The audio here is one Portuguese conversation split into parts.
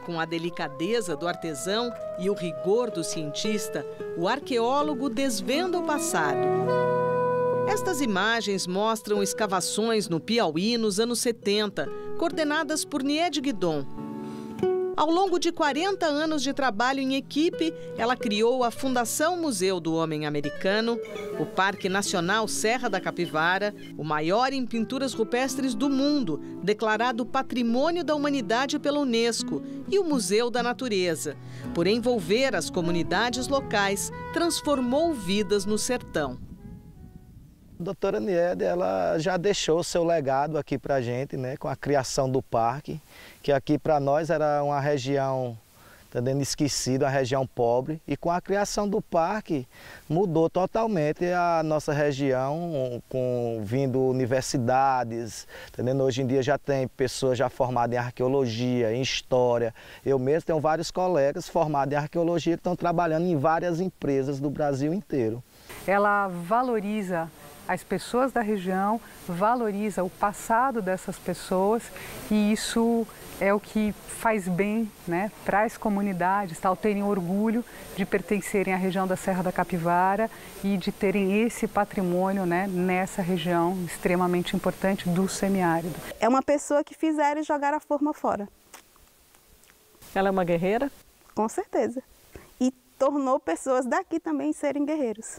com a delicadeza do artesão e o rigor do cientista, o arqueólogo desvenda o passado. Estas imagens mostram escavações no Piauí nos anos 70, coordenadas por Niede Guidon. Ao longo de 40 anos de trabalho em equipe, ela criou a Fundação Museu do Homem Americano, o Parque Nacional Serra da Capivara, o maior em pinturas rupestres do mundo, declarado Patrimônio da Humanidade pela Unesco, e o Museu da Natureza. Por envolver as comunidades locais, transformou vidas no sertão. A doutora Niede, ela já deixou seu legado aqui para a gente, né, com a criação do parque, que aqui para nós era uma região, esquecida, uma região pobre, e com a criação do parque mudou totalmente a nossa região, vindo universidades, entendendo? Hoje em dia já tem pessoas já formadas em arqueologia, em história. Eu mesmo tenho vários colegas formados em arqueologia que estão trabalhando em várias empresas do Brasil inteiro. Ela valoriza as pessoas da região, valoriza o passado dessas pessoas, e isso é o que faz bem, né, para as comunidades, tal, terem orgulho de pertencerem à região da Serra da Capivara e de terem esse patrimônio, né, nessa região extremamente importante do semiárido. É uma pessoa que fizeram jogar a forma fora. Ela é uma guerreira? Com certeza. E tornou pessoas daqui também serem guerreiros.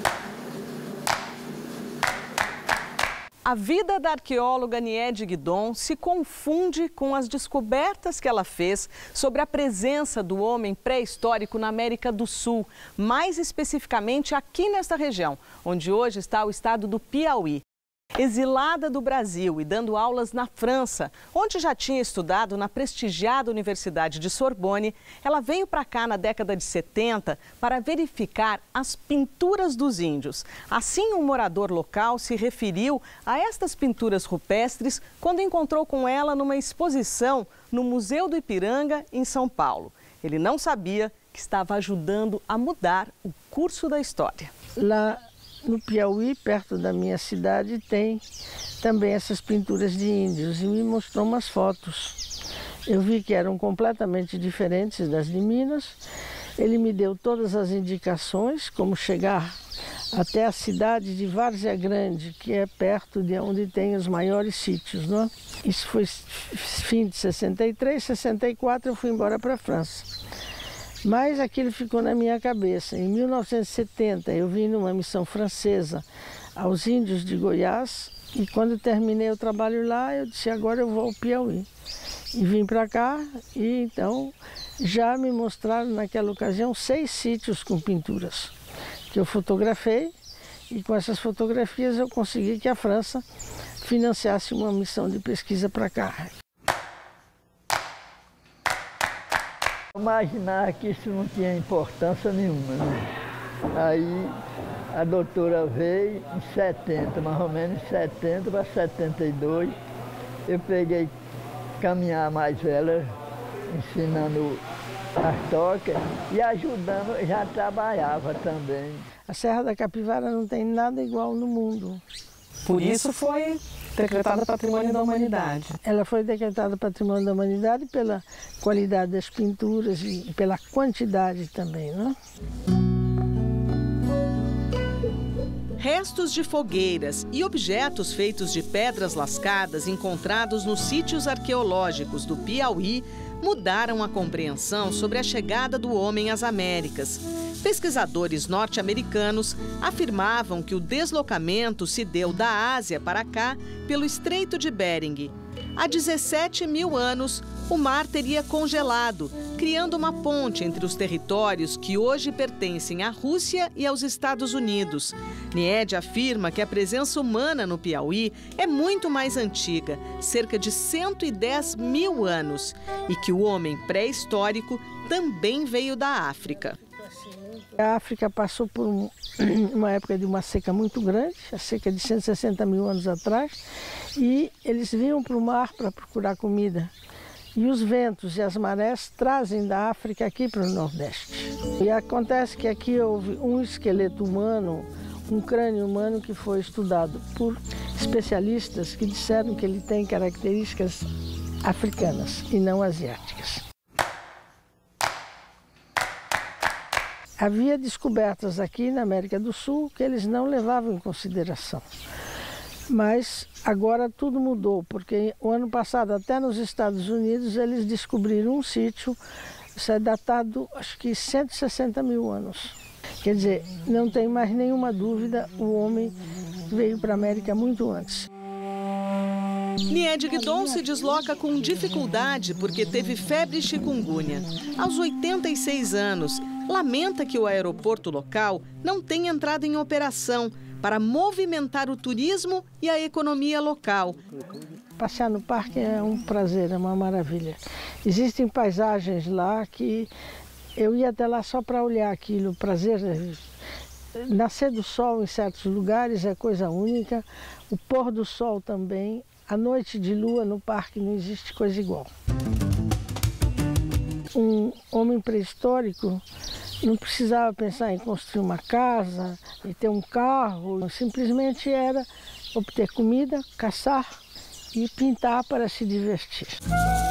A vida da arqueóloga Niede Guidon se confunde com as descobertas que ela fez sobre a presença do homem pré-histórico na América do Sul, mais especificamente aqui nesta região, onde hoje está o estado do Piauí. Exilada do Brasil e dando aulas na França, onde já tinha estudado na prestigiada Universidade de Sorbonne, ela veio para cá na década de 70 para verificar as pinturas dos índios. Assim, um morador local se referiu a estas pinturas rupestres quando encontrou com ela numa exposição no Museu do Ipiranga, em São Paulo. Ele não sabia que estava ajudando a mudar o curso da história. Lá no Piauí, perto da minha cidade, tem também essas pinturas de índios e me mostrou umas fotos. Eu vi que eram completamente diferentes das de Minas. Ele me deu todas as indicações, como chegar até a cidade de Várzea Grande, que é perto de onde tem os maiores sítios, não é? Isso foi fim de 63, 64 eu fui embora para a França. Mas aquilo ficou na minha cabeça. Em 1970 eu vim numa missão francesa aos índios de Goiás e quando terminei o trabalho lá eu disse, agora eu vou ao Piauí. E vim para cá e então já me mostraram naquela ocasião 6 sítios com pinturas que eu fotografei e com essas fotografias eu consegui que a França financiasse uma missão de pesquisa para cá. Imaginar que isso não tinha importância nenhuma, né? Aí a doutora veio em 70, mais ou menos em 70 para 72. Eu peguei caminhar mais ela, ensinando as tocas e ajudando, já trabalhava também. A Serra da Capivara não tem nada igual no mundo. Por isso foi decretada Patrimônio da Humanidade. Ela foi decretada Patrimônio da Humanidade pela qualidade das pinturas e pela quantidade também, né? Restos de fogueiras e objetos feitos de pedras lascadas encontrados nos sítios arqueológicos do Piauí mudaram a compreensão sobre a chegada do homem às Américas. Pesquisadores norte-americanos afirmavam que o deslocamento se deu da Ásia para cá pelo Estreito de Bering. Há 17 mil anos, o mar teria congelado, criando uma ponte entre os territórios que hoje pertencem à Rússia e aos Estados Unidos. Niede afirma que a presença humana no Piauí é muito mais antiga, cerca de 110 mil anos, e que o homem pré-histórico também veio da África. A África passou por uma época de uma seca muito grande, a seca de 160 mil anos atrás, e eles vinham para o mar para procurar comida. E os ventos e as marés trazem da África aqui para o Nordeste. E acontece que aqui houve um esqueleto humano, um crânio humano que foi estudado por especialistas que disseram que ele tem características africanas e não asiáticas. havia descobertas aqui na América do Sul que eles não levavam em consideração. Mas agora tudo mudou, porque o ano passado, até nos Estados Unidos, eles descobriram um sítio, isso é datado, acho que 160 mil anos. Quer dizer, não tem mais nenhuma dúvida, o homem veio para a América muito antes. Niede Guidon se desloca com dificuldade porque teve febre chikungunya. Aos 86 anos, lamenta que o aeroporto local não tenha entrado em operação para movimentar o turismo e a economia local. Passear no parque é um prazer, é uma maravilha. Existem paisagens lá que eu ia até lá só para olhar aquilo, prazer. Nascer do sol em certos lugares é coisa única, o pôr do sol também, a noite de lua no parque não existe coisa igual. Um homem pré-histórico não precisava pensar em construir uma casa e ter um carro, simplesmente era obter comida, caçar e pintar para se divertir.